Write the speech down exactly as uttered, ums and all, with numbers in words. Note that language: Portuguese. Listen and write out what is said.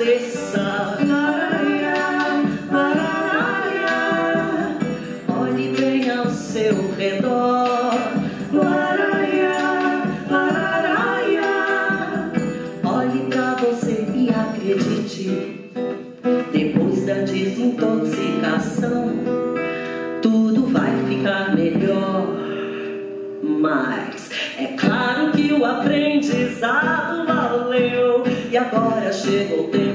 agradeça. Olhe bem ao seu redor. Olhe pra você e acredite. Depois da desintoxicação, tudo vai ficar melhor. Mas é claro que o aprendizado valeu. E agora chegou o tempo